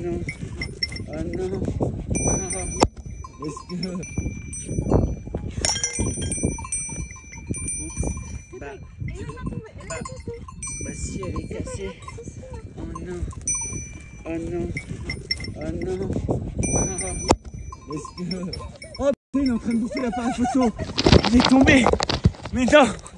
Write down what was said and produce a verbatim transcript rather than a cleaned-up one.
non. Oh non. Est-ce que... Oups. Bah, tu veux... bah, bah si elle est cassée. Oh non. Oh non. Oh non. Oh. Est-ce que... Oh putain, il est en train de bouffer l'appareil photo. Il est tombé. Mais non.